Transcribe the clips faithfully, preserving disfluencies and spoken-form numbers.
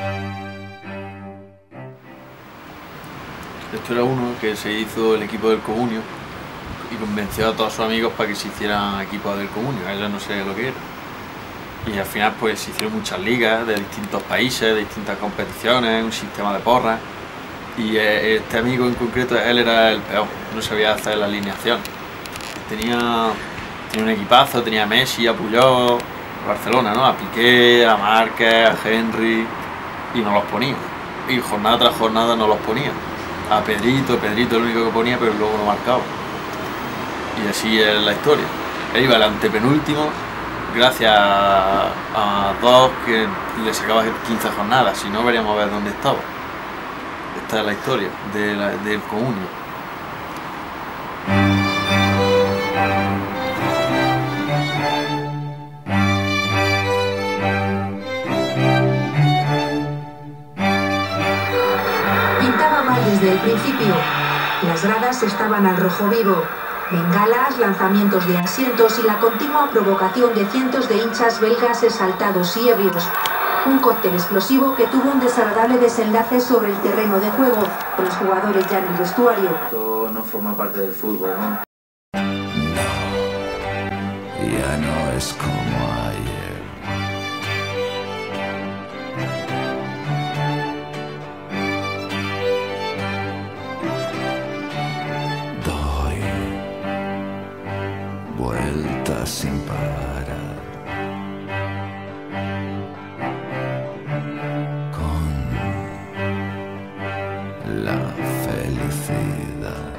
Esto era uno que se hizo el equipo del Comunio y convenció a todos sus amigos para que se hicieran equipos del Comunio, ellos no sabían lo que era. Y al final pues se hicieron muchas ligas de distintos países, de distintas competiciones, un sistema de porras. Y este amigo en concreto, él era el peor, no sabía hacer la alineación. Tenía, tenía un equipazo, tenía a Messi, a Puyol, a Barcelona, ¿no? A Piqué, a Márquez, a Henry, y no los ponía. Y jornada tras jornada no los ponía. A Pedrito, Pedrito el único que ponía, pero luego no marcaba. Y así es la historia. Él iba al antepenúltimo gracias a, a dos que le sacaba quince jornadas, si no veríamos a ver dónde estaba. Esta es la historia de la, del Comunio. Pintaba mal desde el principio. Las gradas estaban al rojo vivo. Bengalas, lanzamientos de asientos y la continua provocación de cientos de hinchas belgas exaltados y ebrios. Un cóctel explosivo que tuvo un desagradable desenlace sobre el terreno de juego, con los jugadores ya en el vestuario. Esto no forma parte del fútbol, ¿no? No, ya no es como ayer. Doy vueltas sin parar. La felicidad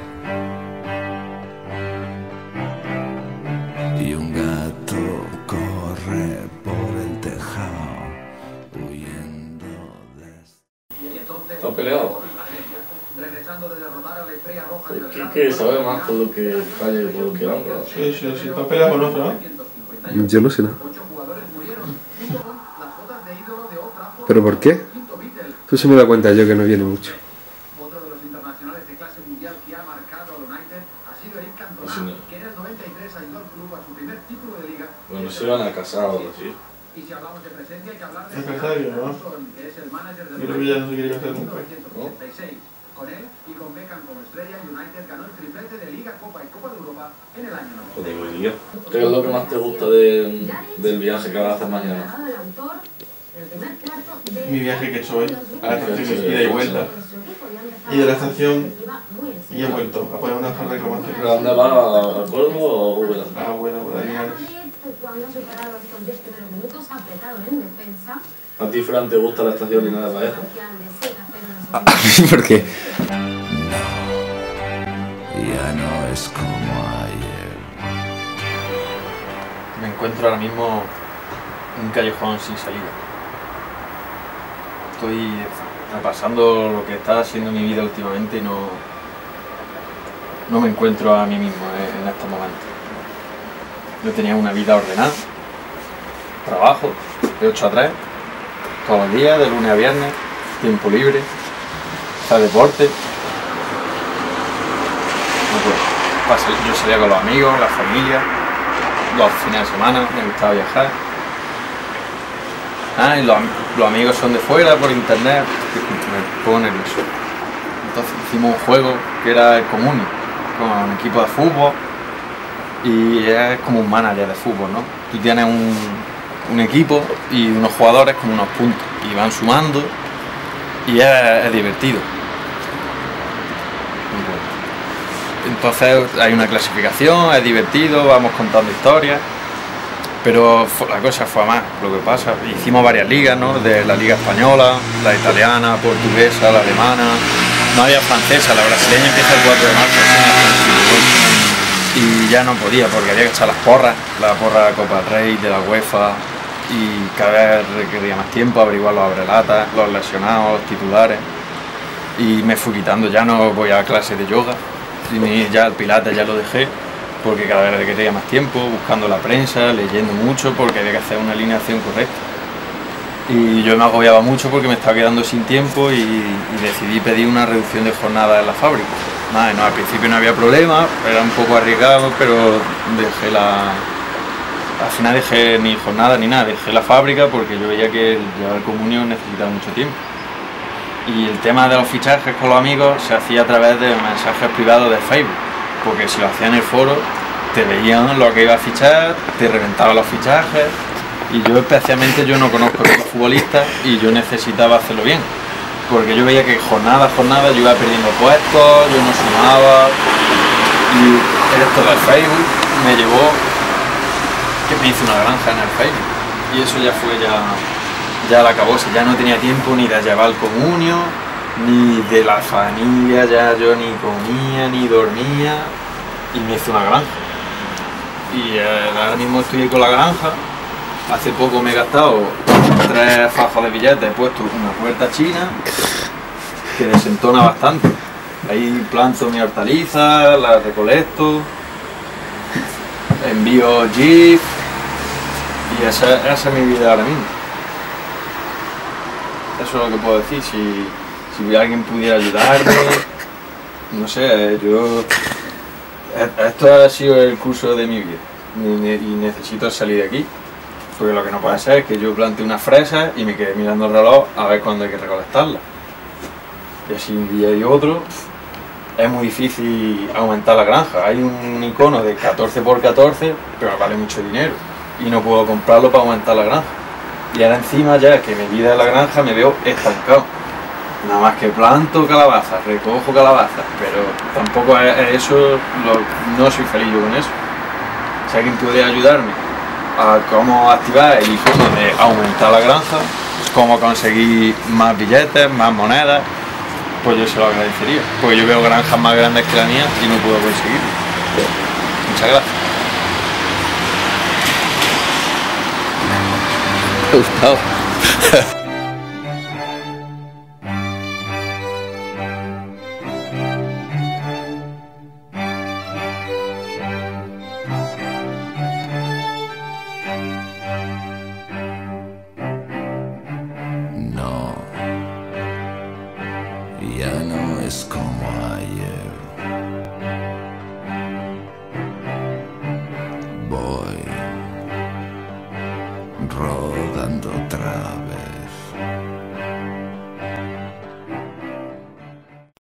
y un gato corre por el tejado huyendo de... ¿Está peleado? ¿Qué, qué sabe más por lo que calle por lo que habla? Sí, sí, sí. ¿Está peleado con otro, no? Yo no sé nada. ¿Pero por qué? Tú se me da cuenta yo que no viene mucho. Otro de los internacionales de clase mundial que ha marcado al United ha sido Eric Cantona, que en el noventa y tres ayudó al club a su primer título de liga. Bueno, se van a casar o algo así. Y si hablamos de presencia hay que hablar de Casario, ¿no? que es el manager del Yo creo que ya no se quiere casar mil nunca. novecientos ochenta y seis. Con él y con Beckham como estrella, United ganó el triplete de Liga, Copa y Copa de Europa en el año noventa. Joder, muy bien. ¿Qué es lo que más te gusta de, del viaje que vas a hacer mañana? Mi viaje que he hecho hoy, a la estación de ida y vuelta. Y de la estación y he vuelto a poner una reclamación. ¿Pero dónde vas? ¿A Córdoba o a Úbeda? Ah, bueno, por ahí Linares. ¿A ti, Fran, te gusta la estación Linares Baeza? ¿A mí por qué? No, ya no es como ayer. Me encuentro ahora mismo en un callejón sin salida. Estoy repasando lo que está haciendo mi vida últimamente y no, no me encuentro a mí mismo en estos momentos. Yo tenía una vida ordenada, trabajo de ocho a tres, todos los días, de lunes a viernes, tiempo libre, hacer deporte. No puedo. Yo salía con los amigos, la familia, los fines de semana, me gustaba viajar. Ah, y los, los amigos son de fuera, por internet, me pongo nervioso. Entonces hicimos un juego que era el Comunio, con un equipo de fútbol y es como un manager de fútbol, ¿no? Tú tienes un, un equipo y unos jugadores con unos puntos y van sumando y es, es divertido. Entonces hay una clasificación, es divertido, vamos contando historias. Pero la cosa fue a más, lo que pasa, hicimos varias ligas, ¿no? De la liga española, la italiana, portuguesa, la alemana, no había francesa, la brasileña empieza el cuatro de marzo, y ya no podía porque había que echar las porras, la porra de la Copa del Rey, de la UEFA, y cada vez requería más tiempo, averiguar los abrelatas, los lesionados, los titulares, y me fui quitando, ya no voy a clases de yoga, y ya el pilates ya lo dejé, porque cada vez requería más tiempo, buscando la prensa, leyendo mucho, porque había que hacer una alineación correcta. Y yo me agobiaba mucho porque me estaba quedando sin tiempo y, y decidí pedir una reducción de jornada en la fábrica. Nada, no, al principio no había problema, era un poco arriesgado, pero dejé la, al final dejé ni jornada ni nada, dejé la fábrica porque yo veía que llevar el comunio necesitaba mucho tiempo. Y el tema de los fichajes con los amigos se hacía a través de mensajes privados de Facebook, porque si lo hacía en el foro te veían lo que iba a fichar, te reventaban los fichajes, y yo especialmente yo no conozco a los futbolistas y yo necesitaba hacerlo bien, porque yo veía que jornada a jornada yo iba perdiendo puestos, yo no sumaba, y esto del Facebook me llevó que me hice una granja en el Facebook, y eso ya fue ya ya la acabó, ya no tenía tiempo ni de llevar el comunio, ni de la familia, ya yo ni comía ni dormía, y me hice una granja. Y eh, ahora mismo estoy con la granja. Hace poco me he gastado tres fajos de billetes, he puesto una puerta china que desentona bastante. Ahí planto mi hortaliza, la recolecto, envío jeep, y esa, esa es mi vida ahora mismo. Eso es lo que puedo decir. Si, si alguien pudiera ayudarme, no sé, yo... Esto ha sido el curso de mi vida y necesito salir de aquí, porque lo que no puede ser es que yo plante unas fresas y me quede mirando el reloj a ver cuándo hay que recolectarlas. Y así un día y otro es muy difícil aumentar la granja. Hay un icono de catorce por catorce, pero vale mucho dinero y no puedo comprarlo para aumentar la granja. Y ahora encima ya que mi vida en la granja me veo estancado. Nada más que planto calabazas, recojo calabazas, pero tampoco es eso, lo, no soy feliz yo con eso. Si alguien pudiera ayudarme a cómo activar el icono de aumentar la granja, cómo conseguir más billetes, más monedas, pues yo se lo agradecería, porque yo veo granjas más grandes que la mía y no puedo conseguirlo. Muchas gracias. Me ha gustado.